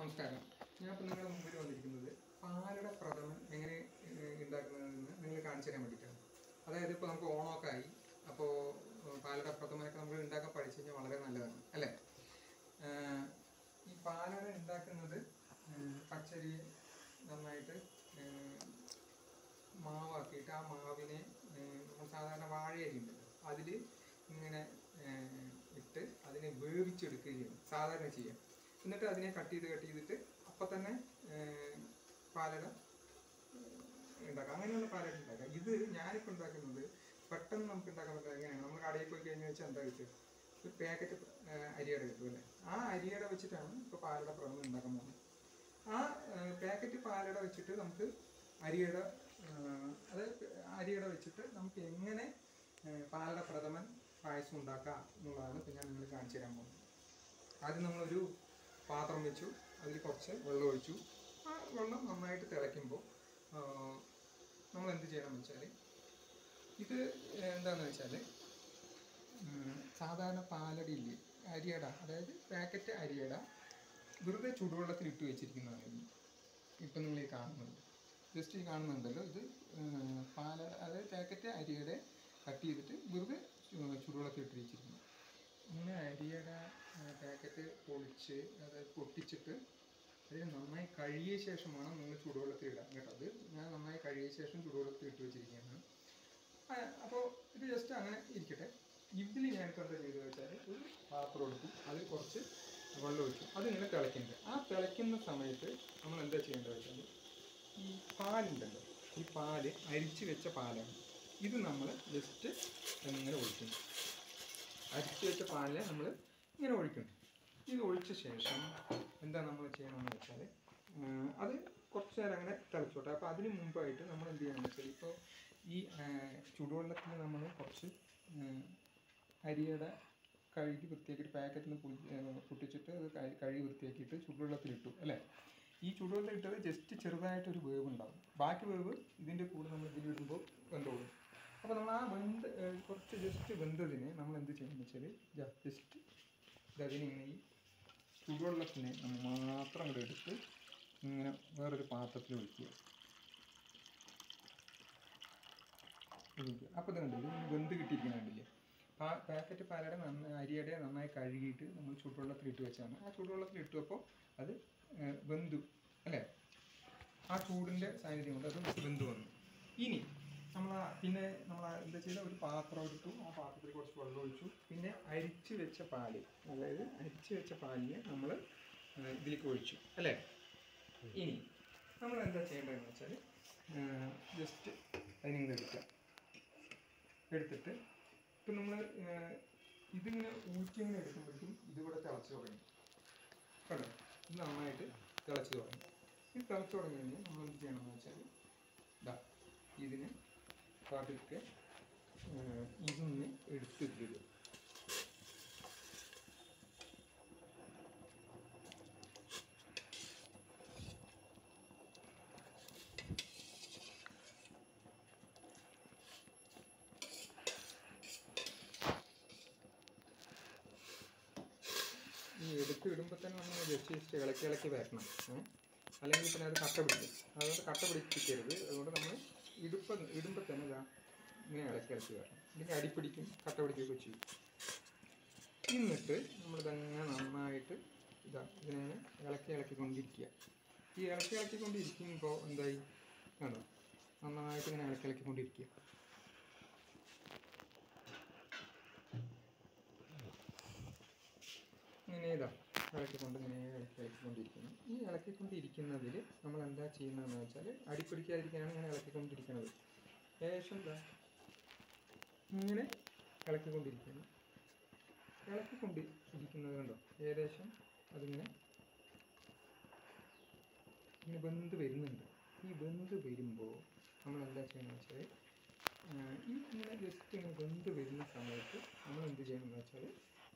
നമസ്കാരം. ഞാനിപ്പോൾ നിങ്ങളുടെ മുമ്പിൽ വന്നിരിക്കുന്നത് പാലട പ്രഥമൻ എങ്ങനെ ഉണ്ടാക്കുന്നതെന്ന് നിങ്ങൾ കാണിച്ചു തരാൻ വേണ്ടിയിട്ടാണ്. അതായത് ഇപ്പോൾ നമുക്ക് ഓണമൊക്കെ ആയി, അപ്പോൾ പാലട പ്രഥമനൊക്കെ നമ്മൾ ഉണ്ടാക്കാൻ പഠിച്ചു കഴിഞ്ഞാൽ വളരെ നല്ലതാണ് അല്ലേ. ഈ പാലട ഉണ്ടാക്കുന്നത് പച്ചരി നന്നായിട്ട് മാവാക്കിയിട്ട് ആ മാവിനെ നമ്മൾ സാധാരണ വാഴയരി ഉണ്ടല്ലോ അതിൽ ഇങ്ങനെ ഇട്ട് അതിനെ വേവിച്ചെടുക്കുകയും സാധാരണ ചെയ്യാം. എന്നിട്ട് അതിനെ കട്ട് ചെയ്തിട്ട് അപ്പം തന്നെ പാലട ഉണ്ടാക്കാം. അങ്ങനെയുള്ള പാലട ഉണ്ടാക്കാം. ഇത് ഞാനിപ്പോൾ ഉണ്ടാക്കുന്നത് പെട്ടെന്ന് നമുക്ക് ഉണ്ടാക്കാൻ പറ്റുന്നത് എങ്ങനെയാണ്? നമ്മൾ കടയിൽ പോയി കഴിഞ്ഞാൽ വെച്ചാൽ എന്താ കിട്ടുക? ഒരു പാക്കറ്റ് അരിയട കിട്ടും അല്ലേ? ആ അരിയട വെച്ചിട്ടാണ് ഇപ്പോൾ പാലട പ്രഥമൻ ഉണ്ടാക്കാൻ പോകുന്നത്. ആ പാക്കറ്റ് പാലട വെച്ചിട്ട് നമുക്ക് അരിയട വെച്ചിട്ട് നമുക്ക് എങ്ങനെ പാലട പ്രഥമൻ പായസം ഉണ്ടാക്കാം എന്നുള്ളതാണ് ഇപ്പോൾ ഞാൻ നിങ്ങൾ കാണിച്ചു തരാൻ പോകുന്നത്. ആദ്യം നമ്മളൊരു പാത്രം വെച്ചു, അതിൽ കുറച്ച് വെള്ളം ഒഴിച്ചു. ആ വെള്ളം നന്നായിട്ട് തിളയ്ക്കുമ്പോൾ നമ്മൾ എന്ത് ചെയ്യണമെന്ന് വെച്ചാൽ, ഇത് എന്താണെന്ന് വെച്ചാൽ സാധാരണ പാലടയില്ലേ അരിയട, അതായത് പാക്കറ്റ് അരിയട വെറുതെ ചൂടുവെള്ളത്തിൽ ഇട്ട് വെച്ചിരിക്കുന്നതാണ്. ഇപ്പം നിങ്ങൾ ഈ കാണുന്നത് ജസ്റ്റ് ഈ കാണുന്നുണ്ടല്ലോ, ഇത് അതായത് പാക്കറ്റ് അരിയടെ കട്ട് ചെയ്തിട്ട് വെറുതെ ചൂടുവെള്ളത്തിൽ ഇട്ട് വെച്ചിരിക്കുന്നു. അങ്ങനെ അരിയുടെ പാക്കറ്റ് പൊട്ടിച്ചിട്ട് അതിൽ നന്നായി കഴുകിയ ശേഷം വേണം നിങ്ങൾ ചൂടുവെള്ളത്തിൽ ഇടാൻ കേട്ടോ. അത് ഞാൻ നന്നായി കഴുകിയ ശേഷം ചൂടുവെള്ളത്തിൽ ഇട്ട് വെച്ചിരിക്കുകയാണ്. അപ്പോൾ ഇത് ജസ്റ്റ് അങ്ങനെ ഇരിക്കട്ടെ. ഇതിൽ ഞാനിപ്പോൾ എന്താ ചെയ്തതെന്ന് വെച്ചാൽ, ഒരു പാത്രം എടുക്കും, അതിൽ കുറച്ച് വെള്ളം ഒഴിക്കും, അതിങ്ങനെ തിളയ്ക്കുന്നുണ്ട്. ആ തിളയ്ക്കുന്ന സമയത്ത് നമ്മൾ എന്താ ചെയ്യേണ്ടത് വെച്ചാൽ, ഈ പാലുണ്ടല്ലോ, ഈ പാല് അരിച്ച് വെച്ച പാലാണ്. ഇത് നമ്മൾ ജസ്റ്റ് ഇങ്ങനെ ഒഴിക്കുന്നു. അരിച്ച് വെച്ച പാലിനെ നമ്മൾ ഇങ്ങനെ ഒഴിക്കണം. ഇത് ഒഴിച്ച ശേഷം എന്താ നമ്മൾ ചെയ്യണമെന്ന് വെച്ചാൽ, അത് കുറച്ച് നേരം അങ്ങനെ തിളച്ചോട്ടെ. അപ്പോൾ അതിന് മുമ്പായിട്ട് നമ്മൾ എന്ത് ചെയ്യണമെന്ന് വെച്ചാൽ, ഇപ്പോൾ ഈ ചൂടുവെള്ളത്തിൽ നമ്മൾ കുറച്ച് അരിയുടെ കഴുകി വൃത്തിയാക്കിയിട്ട് പാക്കറ്റിൽ നിന്ന് പൊട്ടിച്ചിട്ട് അത് കഴുകി വൃത്തിയാക്കിയിട്ട് ചൂടുവെള്ളത്തിലിട്ടു അല്ലേ. ഈ ചൂടുവെള്ളം ഇട്ടത് ജസ്റ്റ് ചെറുതായിട്ടൊരു വേവ് ഉണ്ടാകും. ബാക്കി വേവ് ഇതിൻ്റെ കൂടെ നമ്മൾ ഇതിലിടുമ്പോൾ വെന്തോളും. അപ്പോൾ നമ്മൾ ആ കുറച്ച് ജസ്റ്റ് വെന്തതിനെ നമ്മൾ എന്ത് ചെയ്യുമെന്ന് വെച്ചാൽ, ജസ്റ്റ് അതിനിങ്ങനെ ഈ ചൂടുവെള്ളത്തിനെ മാത്രം അങ്ങോട്ട് എടുത്ത് ഇങ്ങനെ വേറൊരു പാത്രത്തിൽ ഒഴിക്കുക. അപ്പോൾ ഇത് കണ്ടില്ലേ, വെന്ത് കിട്ടിയിരിക്കുന്നുണ്ടല്ലേ. പാക്കറ്റ് പാലട അരിയടെ നന്നായി കഴുകിയിട്ട് നമ്മൾ ചൂടുവെള്ളത്തിലിട്ട് വെച്ചാണ്. ആ ചൂടുവെള്ളത്തിലിട്ടപ്പോൾ അത് വെന്തു അല്ലേ. ആ ചൂടിൻ്റെ സാന്നിധ്യം കൊണ്ട് അത് വെന്ത് വന്നു. ഇനി നമ്മൾ എന്താ ചെയ്ത, ഒരു പാത്രം എടുത്തു, ആ പാത്രത്തിൽ കുറച്ച് വെള്ളം ഒഴിച്ചു, പിന്നെ അരിച്ച് വെച്ച പാല്, അതായത് അരിച്ച് വെച്ച പാലിനെ നമ്മൾ ഇതിലേക്ക് ഒഴിച്ചു അല്ലേ. ഇനി നമ്മൾ എന്താ ചെയ്യേണ്ടതെന്ന് വെച്ചാൽ, ജസ്റ്റ് അതിനിങ്ങനെ എടുത്തിട്ട് ഇപ്പം നമ്മൾ ഇതിങ്ങനെ ഊറ്റിങ്ങനെ എടുക്കുമ്പോഴേക്കും ഇതിവിടെ തിളച്ച് തുടങ്ങി കേട്ടോ. ഇത് നന്നായിട്ട് തിളച്ച് തുടങ്ങി. ഇത് തിളച്ച് തുടങ്ങി കഴിഞ്ഞാൽ നമ്മൾ എന്ത് ചെയ്യണമെന്ന് വെച്ചാൽ, ഇതിന് പതുക്കെ ഇതൊന്ന് എടുത്തിട്ടിടുക. ഈ എടുത്തിടുമ്പോൾ തന്നെ നമ്മൾ ജസ്റ്റ് ഇളക്കി വരണം. അല്ലെങ്കിൽ പിന്നെ അത് കട്ട പിടിക്കും. അതുകൊണ്ട് കട്ട പിടിപ്പിക്കരുത്. അതുകൊണ്ട് നമ്മൾ ഇടുമ്പോൾ തന്നെ ഇങ്ങനെ ഇളക്കി വരണം. അല്ലെങ്കിൽ അടിപ്പിടിക്കും, കട്ട പിടിക്കുകയൊക്കെ ചെയ്യും. എന്നിട്ട് നമ്മളിതങ്ങനെ നന്നായിട്ട് ഇതിനെ ഇളക്കിക്കൊണ്ടിരിക്കുക. ഈ ഇളക്കിക്കൊണ്ടിരിക്കുമ്പോൾ എന്തായി കണ്ടോ, നന്നായിട്ട് ഇങ്ങനെ ഇളക്കിക്കൊണ്ടിരിക്കുക. ഇങ്ങനെ ഇളക്കിക്കൊണ്ടിരിക്കുന്നു. ഈ ഇളക്കിക്കൊണ്ടിരിക്കുന്നതിൽ നമ്മൾ എന്താ ചെയ്യുന്നതെന്ന് വെച്ചാൽ, അടിപ്പിടിക്കാതിരിക്കാനാണ് ഇങ്ങനെ ഇളക്കിക്കൊണ്ടിരിക്കുന്നത്. ശേഷം ഇങ്ങനെ ഇളക്കിക്കൊണ്ടിരിക്കുന്നത് കണ്ടോ, ഏകദേശം അതിങ്ങനെ വെന്ത് വരുന്നുണ്ട്. ഈ വെന്ത് വരുമ്പോൾ നമ്മൾ എന്താ ചെയ്യുന്നത് വെച്ചാൽ, ഈ ഇങ്ങനെ ജസ്റ്റ് ഇങ്ങനെ വെന്ത് വരുന്ന സമയത്ത് നമ്മൾ എന്ത് ചെയ്യണമെന്ന് വെച്ചാൽ,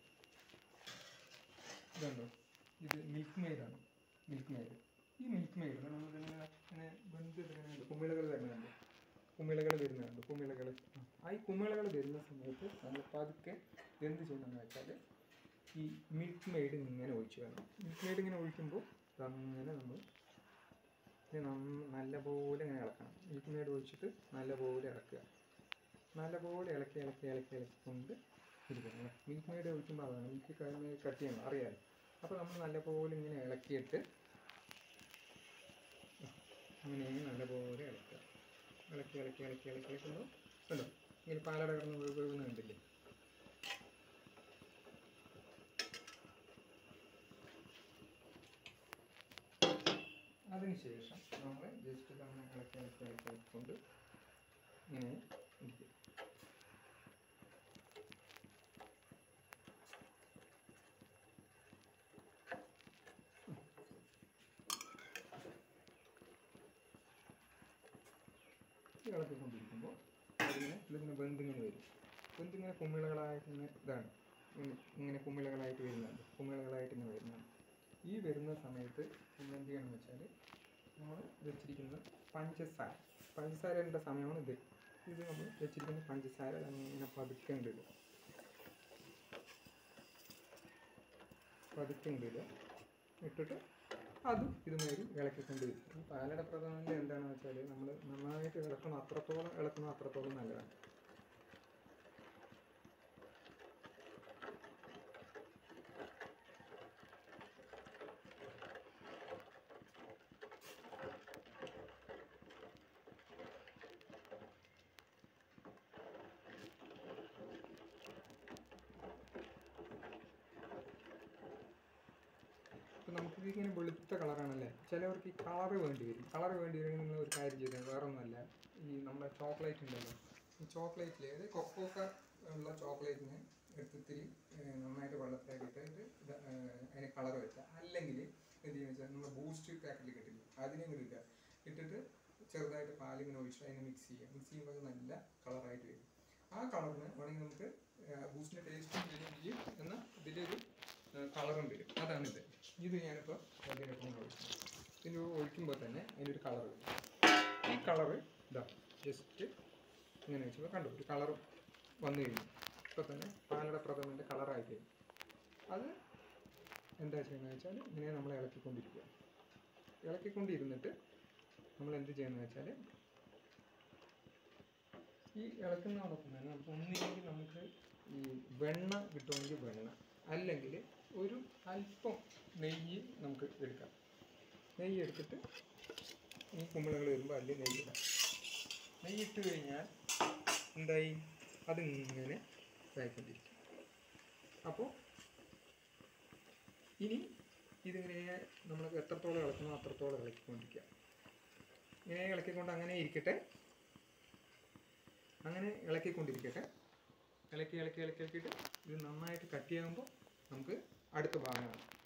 ഇതുണ്ടോ, ഇത് മിൽക്ക് മെയ്ഡാണ്. ഈ മിൽക്ക് മെയ്ഡ് നമ്മളിങ്ങനെ വെന്ത് കുമിളകൾ വരുന്നുണ്ട്. ഈ കുമിളകൾ വരുന്ന സമയത്ത് നമ്മൾ പതുക്കെ എന്ത് ചെയ്യണമെന്ന് വെച്ചാൽ, ഈ മിൽക്ക് മെയ്ഡ് ഇങ്ങനെ ഒഴിച്ച് വേണം. മിൽക്ക് മെയ്ഡ് ഇങ്ങനെ ഒഴിക്കുമ്പോൾ അങ്ങനെ നമ്മൾ നല്ലപോലെ ഇങ്ങനെ ഇളക്കണം. മിൽക്ക് മെയ്ഡ് ഒഴിച്ചിട്ട് നല്ലപോലെ ഇളക്കുക. നല്ലപോലെ ഇളക്കിക്കൊണ്ട് ഇരിക്കണം. മിൽക്ക് മെയ്ഡ് ഒഴിക്കുമ്പോൾ അതാണ് മിൽക്ക് കട്ട് ചെയ്യണം, അറിയാമല്ലോ. അപ്പോൾ നമ്മൾ നല്ലപോലെ ഇങ്ങനെ ഇളക്കിയിട്ട് അങ്ങനെ നല്ലപോലെ ഇളക്കുക. ഇളക്കുമ്പോൾ കണ്ടോ ഇങ്ങനെ പാലട കിടന്ന് വീഴുന്ന കണ്ടില്ലേ. അതിനുശേഷം നമ്മൾ ജസ്റ്റ് അങ്ങനെ ഇളക്കിക്കൊണ്ട് ഇങ്ങനെ ഇരിക്കും. ഇളക്കിക്കൊണ്ടിരിക്കുമ്പോൾ ഇതിങ്ങനെ വെന്തിങ്ങനെ വരും. വെന്തിങ്ങനെ കുമിളകളായിട്ട് ഇതാണ് ഇങ്ങനെ കുമിളകളായിട്ട് വരുന്നുണ്ട്. ഇങ്ങനെ വരുന്നുണ്ട്. ഈ വരുന്ന സമയത്ത് നമ്മൾ എന്ത് ചെയ്യണമെന്ന് വെച്ചാൽ നമ്മൾ വെച്ചിരിക്കുന്ന പഞ്ചസാരയുടെ സമയമാണ് ഇത്. നമ്മൾ വെച്ചിരിക്കുന്ന പഞ്ചസാര അങ്ങനെ പതുക്കെ ഇടുക. ഇട്ടിട്ട് അതും ഇതുമാതിരി ഇളക്കിക്കൊണ്ടിരിക്കും. ഈ പാലട പ്രധാനത്തിൽ എന്താണെന്ന് വെച്ചാൽ നമ്മൾ നന്നായിട്ട് അത്രത്തോളം നല്ലതാണ്. ഇപ്പോൾ നമുക്കിതിങ്ങനെ വെളുത്ത കളറാണല്ലേ, ചിലവർക്ക് ഈ കളറ് വേണ്ടി വരും. നിങ്ങൾ ഒരു കാര്യം ചെയ്താൽ വേറെ ഒന്നുമല്ല, ഈ നമ്മുടെ ചോക്ലേറ്റ് ഉണ്ടല്ലോ, ഈ ചോക്ലേറ്റിൽ അതായത് കൊക്കോക്ക ഉള്ള ചോക്ലേറ്റിനെ എടുത്തിത്തിരി നന്നായിട്ട് വെള്ളത്തിലാക്കിയിട്ട് അതിന് കളർ വെക്കുക. അല്ലെങ്കിൽ എന്ത് ചെയ്യുക വെച്ചാൽ നമ്മൾ ബൂസ്റ്റ് പാക്കറ്റിൽ കിട്ടില്ല, അതിനെ ഇടുക. ഇട്ടിട്ട് ചെറുതായിട്ട് പാലിങ്ങനെ ഒഴിച്ച് അതിനെ മിക്സ് ചെയ്യുമ്പോൾ അത് നല്ല കളറായിട്ട് വരും. ആ കളറിന് വേണമെങ്കിൽ നമുക്ക് ബൂസ്റ്റിൻ്റെ ടേസ്റ്റും വരികയും എന്നാൽ ഇതിൻ്റെ ഒരു കളറും വരും. അതാണിത്. ഇത് ഞാനിപ്പോൾ ഇതിന് ഒഴിക്കുമ്പോൾ തന്നെ അതിനൊരു കളർ വരും. ഈ കളറ് ഇതാ ജസ്റ്റ് ഇങ്ങനെ വെച്ചപ്പോൾ കണ്ടു ഒരു കളർ വന്നു കഴിഞ്ഞു. ഇപ്പോൾ തന്നെ പാലട പ്രഥമൻ്റെ കളറായി കഴിഞ്ഞു. അത് എന്താ ചെയ്യുന്നത് വെച്ചാൽ ഇങ്ങനെ നമ്മൾ ഇളക്കിക്കൊണ്ടിരുന്നിട്ട് നമ്മൾ എന്ത് ചെയ്യുന്നത് വെച്ചാൽ ഈ ഇളക്കുന്നതോടൊപ്പം തന്നെ നമുക്ക് ഒന്നില്ലെങ്കിൽ നമുക്ക് ഈ വെണ്ണ കിട്ടുമെങ്കിൽ വെണ്ണ, അല്ലെങ്കിൽ ഒരു അല്പം നെയ്യ് നമുക്ക് എടുക്കാം. നെയ്യ് എടുത്തിട്ട് ഈ കുമിളകൾ വരുമ്പോൾ അതിൽ നെയ്യിടാം. നെയ്യിട്ട് കഴിഞ്ഞാൽ എന്തായി അതിങ്ങനെ ഇതായിക്കൊണ്ടിരിക്കും. അപ്പോൾ ഇനി ഇതിങ്ങനെ നമ്മൾ എത്രത്തോളം ഇളക്കണോ അത്രത്തോളം ഇളക്കിക്കൊണ്ടിരിക്കുക. ഇങ്ങനെ ഇളക്കിക്കൊണ്ട് അങ്ങനെ ഇരിക്കട്ടെ. അങ്ങനെ ഇളക്കിക്കൊണ്ടിരിക്കട്ടെ. ഇളക്കിയിട്ട് ഇത് നന്നായിട്ട് കട്ടിയാകുമ്പോൾ നമുക്ക് അടുത്ത ഭാഗമാണ്.